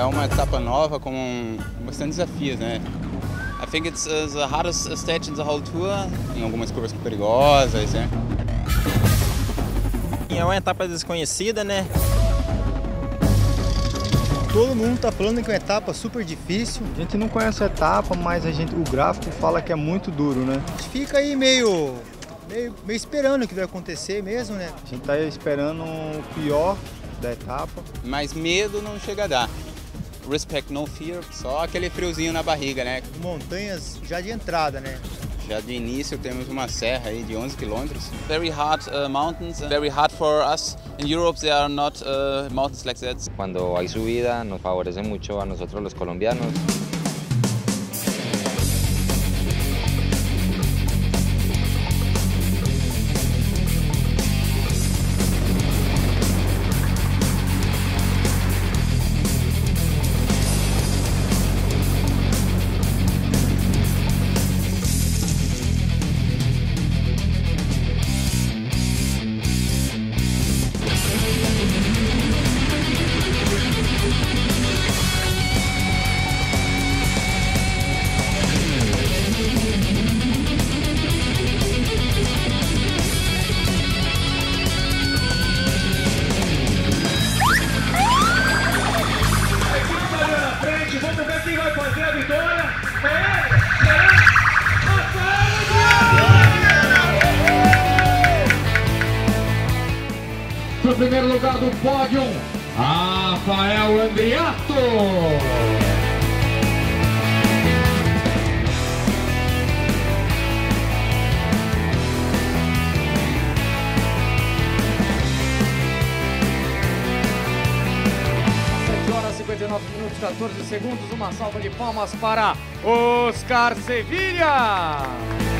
É uma etapa nova com bastante desafios, né? I think it's the hardest stage in the whole tour. Em algumas curvas perigosas, né? É uma etapa desconhecida, né? Todo mundo tá falando que é uma etapa super difícil. A gente não conhece a etapa, mas o gráfico fala que é muito duro, né? A gente fica aí meio esperando o que vai acontecer mesmo, né? A gente tá esperando o pior da etapa. Mas medo não chega a dar. Respect, no fear, só aquele friozinho na barriga, né? Montanhas já de entrada, né? Já de início temos uma serra aí de 11 quilômetros. Very hard mountains, very hard for us. In Europe there are not mountains like that. Cuando hay subida nos favorece mucho a nosotros los colombianos. Vamos ver quem vai fazer a vitória. Para o primeiro lugar do pódio, Rafael Andriato. Horas 59 minutos 14 segundos, uma salva de palmas para Oscar Sevilla.